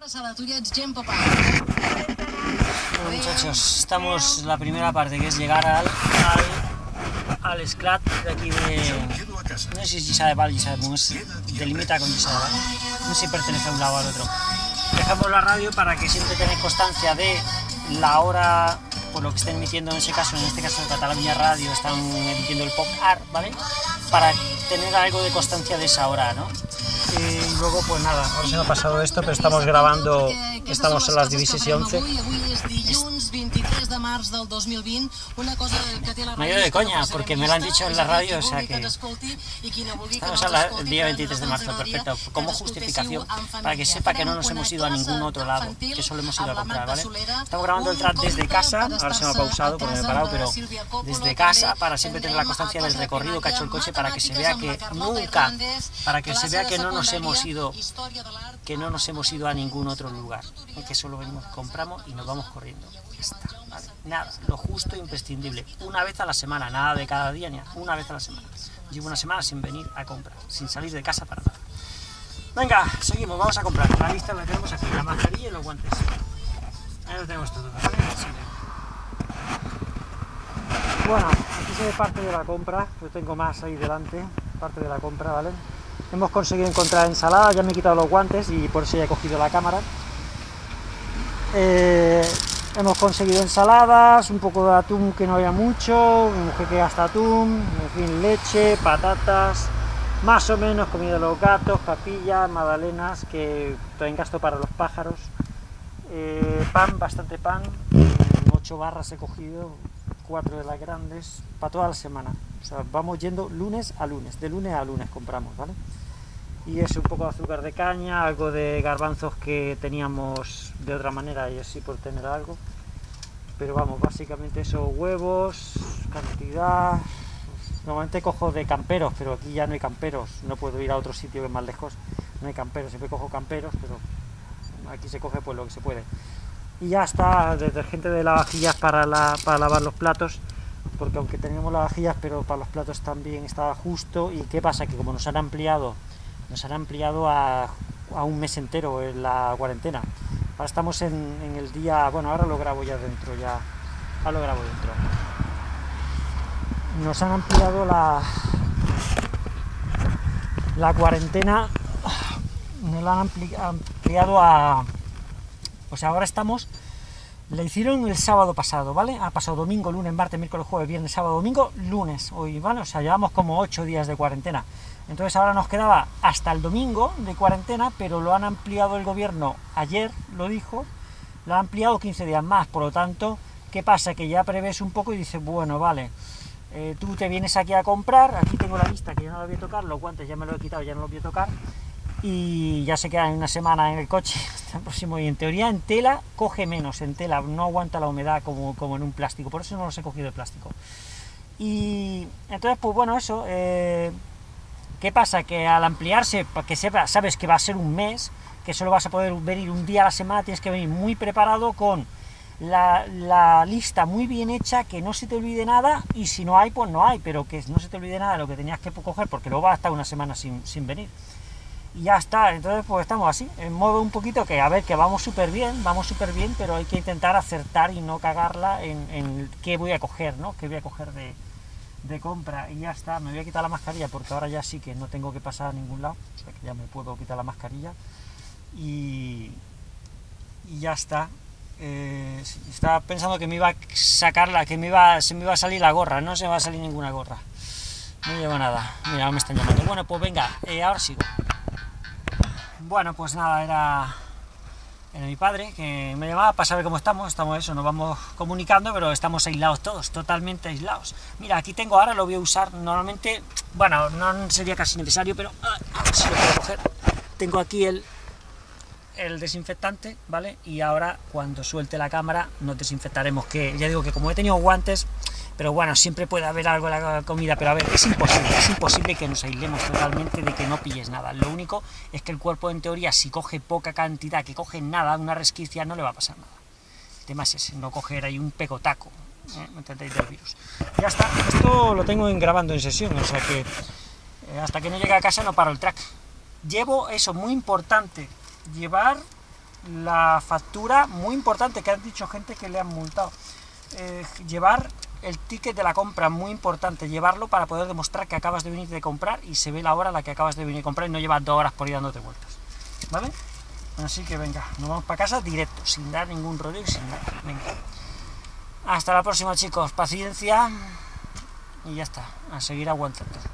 Bueno, muchachos, estamos en la primera parte, que es llegar al esclat de aquí de... No sé si es Lliçà de Vall, Lliçà de Munt, delimita con Lliçà de Vall. No sé si pertenece a un lado o al otro. Dejamos la radio para que siempre tengáis constancia de la hora, por lo que estén emitiendo en este caso en Cataluña Radio, están emitiendo el Pop Art, ¿vale? Para tener algo de constancia de esa hora, ¿no? Y luego, pues nada, ahora se me ha pasado esto, pero estamos grabando, estamos en las 16:11. Medio de coña, porque me lo han dicho en la radio, o sea que estamos el día 23 de marzo, perfecto, como justificación, para que sepa que no nos hemos ido a ningún otro lado, que solo hemos ido a comprar, ¿vale? Estamos grabando el track desde casa, ahora se me ha pausado porque me he parado, pero desde casa, para siempre tener la constancia del recorrido que ha hecho el coche, para que se vea que nunca, para que se vea que no nos hemos ido a ningún otro lugar, que solo venimos, compramos y nos vamos corriendo. Ya está, ¿vale? Nada, lo justo e imprescindible, una vez a la semana, nada de cada día, ni una vez a la semana. Llevo una semana sin venir a comprar, sin salir de casa para nada. Venga, seguimos, vamos a comprar. La lista la tenemos aquí, la mascarilla y los guantes. Ahí lo tenemos todo, ¿vale? Así que... Bueno, aquí se ve parte de la compra, yo tengo más ahí delante, parte de la compra, ¿vale? Hemos conseguido encontrar ensalada, ya me he quitado los guantes y por eso ya he cogido la cámara. Hemos conseguido ensaladas, un poco de atún que no había mucho, mi mujer que gasta atún, en fin, leche, patatas, más o menos comida de los gatos, papillas, magdalenas, que también gasto para los pájaros, pan, bastante pan, 8 barras he cogido, 4 de las grandes, para toda la semana. O sea, vamos yendo lunes a lunes, de lunes a lunes compramos, ¿vale? Y es un poco de azúcar de caña, algo de garbanzos que teníamos de otra manera y así por tener algo. Pero vamos, básicamente eso, huevos, cantidad... Normalmente cojo de camperos, pero aquí ya no hay camperos, no puedo ir a otro sitio que es más lejos, no hay camperos, siempre cojo camperos, pero aquí se coge pues lo que se puede. Y ya está, detergente de lavavajillas para lavar los platos, porque aunque tenemos lavavajillas, pero para los platos también estaba justo. ¿Y qué pasa? Que como nos han ampliado a un mes entero en la cuarentena. Ahora estamos en el día, bueno, ahora lo grabo ya dentro, ahora lo grabo dentro. Nos han ampliado la cuarentena, nos la han ampliado a... O sea, ahora estamos... La hicieron el sábado pasado, ¿vale? Ha pasado domingo, lunes, martes, miércoles, jueves, viernes, sábado, domingo, lunes, hoy, ¿vale? O sea, llevamos como 8 días de cuarentena. Entonces ahora nos quedaba hasta el domingo de cuarentena, pero lo han ampliado el gobierno, ayer lo dijo, lo han ampliado 15 días más, por lo tanto, ¿qué pasa? Que ya prevés un poco y dices, bueno, vale, tú te vienes aquí a comprar, aquí tengo la lista que ya no la voy a tocar, los guantes ya me los he quitado, ya no los voy a tocar, y ya se queda en una semana en el coche hasta el próximo, y en teoría en tela coge menos, en tela no aguanta la humedad como en un plástico, por eso no los he cogido de plástico. Y entonces pues bueno, eso, ¿qué pasa? Que al ampliarse, para que sabes que va a ser un mes, que solo vas a poder venir un día a la semana, tienes que venir muy preparado con la lista muy bien hecha, que no se te olvide nada, y si no hay, pues no hay, pero que no se te olvide nada de lo que tenías que coger, porque luego vas a estar una semana sin venir. Y ya está, entonces pues estamos así, en modo un poquito que, a ver, que vamos súper bien, pero hay que intentar acertar y no cagarla en qué voy a coger, ¿no? Qué voy a coger de compra, y ya está. Me voy a quitar la mascarilla porque ahora ya sí que no tengo que pasar a ningún lado, o sea que ya me puedo quitar la mascarilla y ya está. Estaba pensando que me iba a sacarla, se me iba a salir la gorra, no se me va a salir ninguna gorra, no llevo nada. Mira, me están llamando. Bueno, pues venga, ahora sigo. Bueno, pues nada, era mi padre que me llamaba para saber cómo estamos eso, nos vamos comunicando, pero estamos aislados todos, totalmente aislados. Mira, aquí tengo, ahora lo voy a usar, normalmente, bueno, no sería casi necesario, pero a ver si lo puedo coger. Tengo aquí el desinfectante, ¿vale? Y ahora, cuando suelte la cámara, nos desinfectaremos, que ya digo que como he tenido guantes, pero bueno, siempre puede haber algo en la comida, pero a ver, es imposible que nos aislemos totalmente de que no pilles nada. Lo único es que el cuerpo, en teoría, si coge poca cantidad, que coge nada, una resquicia, no le va a pasar nada. El tema es ese, no coger ahí un pegotaco, no entendéis del virus. Ya está, esto lo tengo grabando en sesión, o sea que hasta que no llegue a casa no paro el track. Llevo, eso, muy importante, llevar la factura, muy importante, que han dicho gente que le han multado. Llevar el ticket de la compra, muy importante, llevarlo para poder demostrar que acabas de venir de comprar y se ve la hora a la que acabas de venir a comprar y no llevas 2 horas por ir dándote vueltas, ¿vale? Así que venga, nos vamos para casa directo, sin dar ningún rollo y sin nada. Venga. Hasta la próxima, chicos, paciencia y ya está, a seguir aguantando.